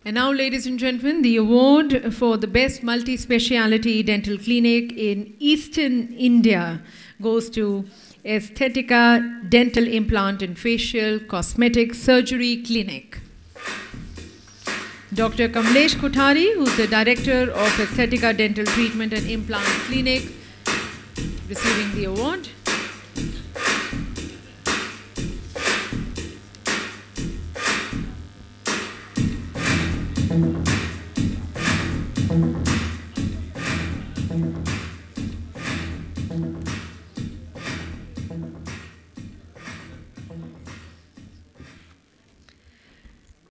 And now, ladies and gentlemen, the award for the best multi-speciality dental clinic in Eastern India goes to Aesthetica Dental Implant and Facial Cosmetic Surgery Clinic. Dr. Kamlesh Kothari, who is the Director of Aesthetica Dental Treatment and Implant Clinic, receiving the award.